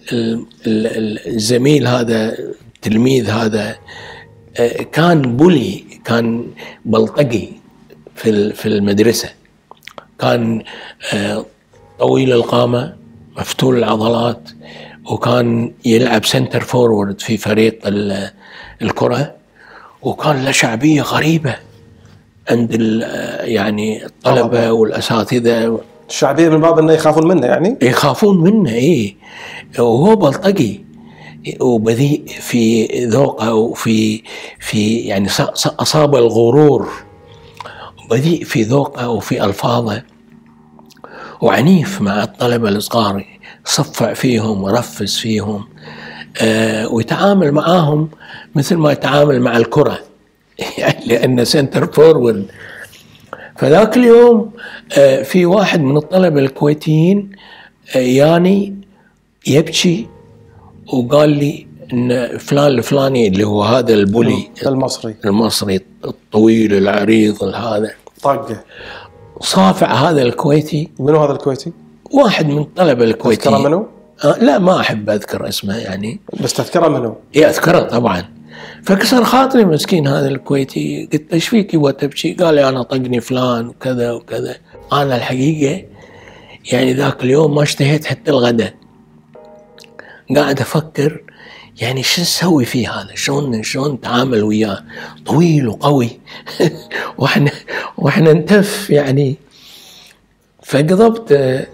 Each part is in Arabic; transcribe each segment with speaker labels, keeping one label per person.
Speaker 1: الزميل هذا التلميذ هذا كان بولي، كان بلطجي في المدرسة، كان طويل القامة مفتول العضلات، وكان يلعب سنتر فورورد في فريق الكرة، وكان له شعبية غريبة عند يعني الطلبة والأساتذة.
Speaker 2: الشعبية من باب انه يخافون منه، يعني
Speaker 1: يخافون منه. ايه، وهو بلطجي وبذيء في ذوقه وفي يعني أصاب الغرور، بذيء في ذوقه وفي ألفاظه، وعنيف مع الطلبة الصغار، يصفع فيهم ورفس فيهم، ويتعامل معاهم مثل ما يتعامل مع الكرة يعني لأنه سنتر فورورد. فذاك اليوم في واحد من الطلبة الكويتيين يعني يبكي وقال لي ان فلان الفلاني اللي هو هذا البولي المصري الطويل العريض هذا
Speaker 2: طقه،
Speaker 1: صافع هذا الكويتي.
Speaker 2: منو هذا الكويتي؟
Speaker 1: واحد من الطلبة الكويتيين.
Speaker 2: تذكره منو؟
Speaker 1: لا ما أحب أذكر اسمه يعني،
Speaker 2: بس تذكره منو؟
Speaker 1: إيه أذكره طبعا. فكسر خاطري مسكين هذا الكويتي، قلت ايش فيك يبغى تبكي؟ قال لي أنا طقني فلان وكذا وكذا. أنا الحقيقة يعني ذاك اليوم ما اشتهيت حتى الغداء، قاعد أفكر يعني شو نسوي فيه هذا، شلون نتعامل وياه، طويل وقوي واحنا نتف يعني. فقضبت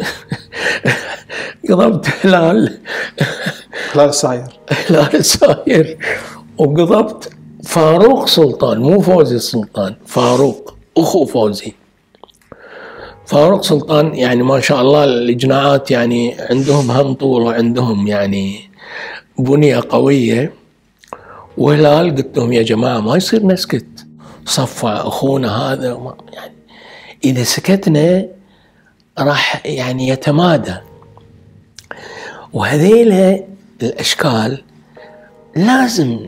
Speaker 1: هلال الساير، وقضبت فاروق سلطان، مو فوزي السلطان، فاروق أخو فوزي. فاروق سلطان يعني ما شاء الله الجناعات يعني عندهم هم طول وعندهم يعني بنية قوية. وهلال قلت لهم يا جماعة ما يصير نسكت، صفع أخونا هذا، يعني إذا سكتنا راح يعني يتمادى، وهذيل الأشكال لازم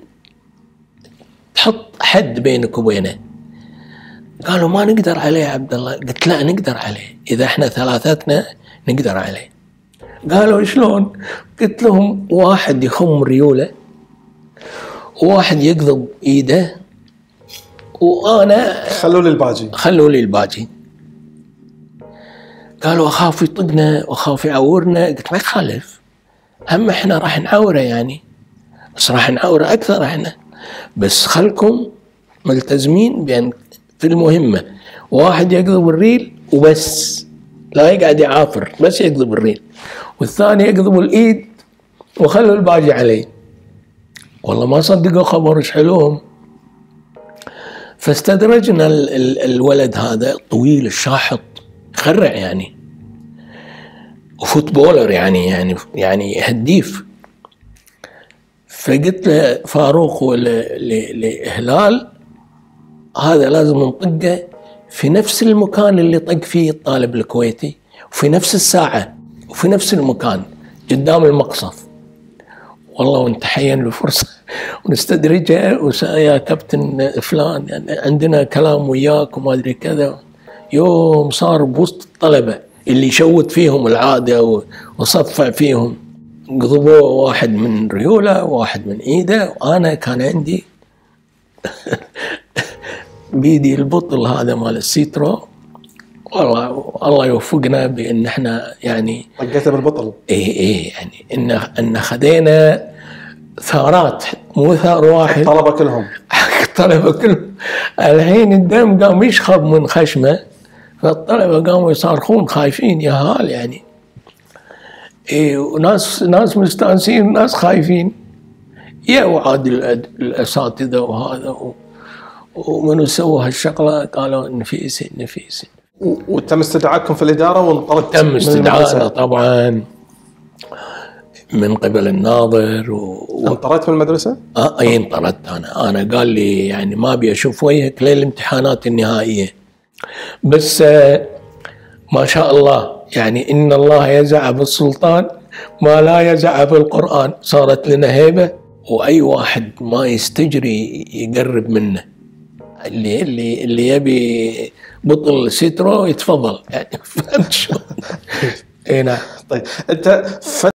Speaker 1: تحط حد بينك وبينه. قالوا ما نقدر عليه يا عبد الله. قلت لا نقدر عليه، إذا احنا ثلاثتنا نقدر عليه. قالوا شلون؟ قلت لهم واحد يخم ريوله، وواحد يقضب ايده، وانا خلوا لي الباجي. قالوا اخاف يطقنا واخاف يعورنا. قلت ما يخالف، هم احنا راح نعوره يعني، بس راح نعوره اكثر احنا، بس خلكم ملتزمين بان في المهمه واحد يقضب الريل وبس، لا يقعد يعافر، بس يقضب الريل، والثاني يقضب الايد وخلوا الباجي عليه. والله ما صدقوا خبر ايش حلوهم. فاستدرجنا الولد هذا الطويل الشاحط، خرع يعني، وفوتبولر يعني هديف. فقلت له فاروق لهلال هذا لازم نطقه في نفس المكان اللي طق فيه الطالب الكويتي، وفي نفس الساعة وفي نفس المكان قدام المقصف. والله وانتحين الفرصة ونستدرجه، يا كابتن فلان يعني عندنا كلام وياك وما أدري كذا. يوم صار بوسط الطلبة اللي يشوت فيهم العادة وصفع فيهم، قضبوا واحد من ريوله وواحد من ايده، وانا كان عندي بيدي البطل هذا مال السيترو. والله الله يوفقنا بان احنا يعني
Speaker 2: طقيته بالبطل.
Speaker 1: ايه يعني ان خدينا ثارات، مو ثار واحد، الطلبه كلهم الحين الدم قام يشخب من خشمه، فالطلبه قاموا يصارخون خايفين يا هال يعني. ايه، وناس مستانسين وناس خايفين. يا وعاد الاساتذه وهذا ومنو سوى هالشغله؟ قالوا نفيس.
Speaker 2: وتم استدعاءكم في الاداره وانطردت؟
Speaker 1: تم استدعاءنا طبعا من قبل الناظر.
Speaker 2: انطردت من المدرسه؟
Speaker 1: اي انطردت انا قال لي يعني ما ابي اشوف وجهك للامتحانات النهائيه. بس ما شاء الله يعني ان الله يزع بالسلطان ما لا يزع بالقران. صارت لنا هيبه، واي واحد ما يستجري يقرب منه. اللي يبي بطل سيترو يتفضل يعني. فهمت شو؟ اي نعم.
Speaker 2: طيب انت